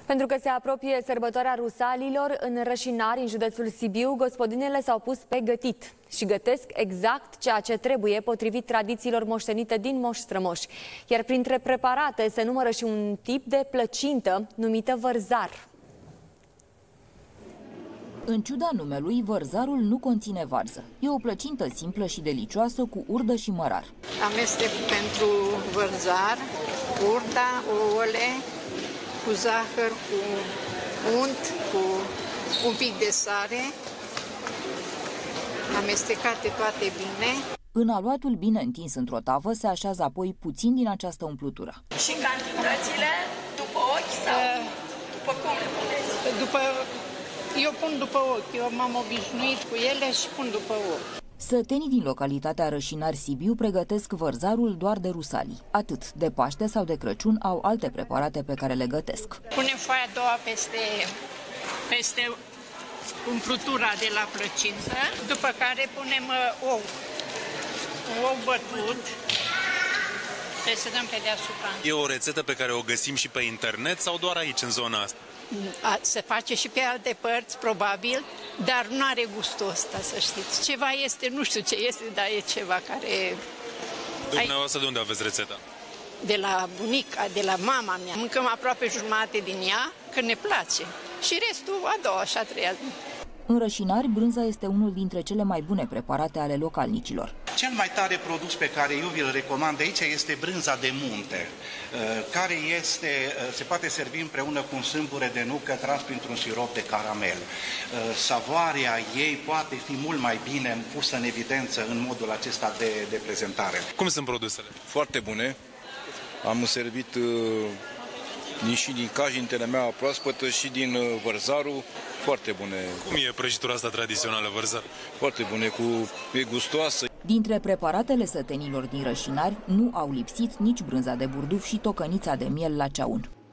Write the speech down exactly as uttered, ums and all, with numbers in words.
Pentru că se apropie sărbătoarea rusalilor, în Rășinari, în județul Sibiu, gospodinele s-au pus pe gătit și gătesc exact ceea ce trebuie, potrivit tradițiilor moștenite din moși strămoși. Iar printre preparate se numără și un tip de plăcintă numită vărzar. În ciuda numelui, vărzarul nu conține varză. E o plăcintă simplă și delicioasă cu urdă și mărar. Amestec pentru vărzar, urda, ouăle, cu zahăr, cu unt, cu un pic de sare, amestecate toate bine. În aluatul bine întins într-o tavă se așează apoi puțin din această umplutură. Și cantitățile după ochi sau uh, după cum le puneți? După, eu pun după ochi, eu m-am obișnuit cu ele și pun după ochi. Sătenii din localitatea Rășinari Sibiu pregătesc vărzarul doar de rusalii. Atât de Paște sau de Crăciun au alte preparate pe care le gătesc. Punem foaia a doua peste, peste umplutura de la plăcintă, după care punem uh, ou. Un ou bătut. Trebuie să dăm pe deasupra. E o rețetă pe care o găsim și pe internet sau doar aici, în zona asta? A, se face și pe alte părți, probabil, dar nu are gustul ăsta, să știți. Ceva este, nu știu ce este, dar e ceva care... Dumneavoastră de unde aveți rețeta? De la bunica, de la mama mea. Mâncăm aproape jumătate din ea, că ne place. Și restul a doua și a treia zi. În Rășinari, brânza este unul dintre cele mai bune preparate ale localnicilor. Cel mai tare produs pe care eu vi-l recomand aici este brânza de munte, care este, se poate servi împreună cu un sâmbure de nucă tras printr-un sirop de caramel. Savoarea ei poate fi mult mai bine pusă în evidență în modul acesta de, de prezentare. Cum sunt produsele? Foarte bune. Am servit uh, și din cajintele mea proaspătă și din uh, vărzarul. Foarte bune. Cum e prăjitura asta tradițională, vărzar? Foarte bune, cu, e gustoasă. Dintre preparatele sătenilor din Rășinari nu au lipsit nici brânza de burduf și tocănița de miel la ceaun.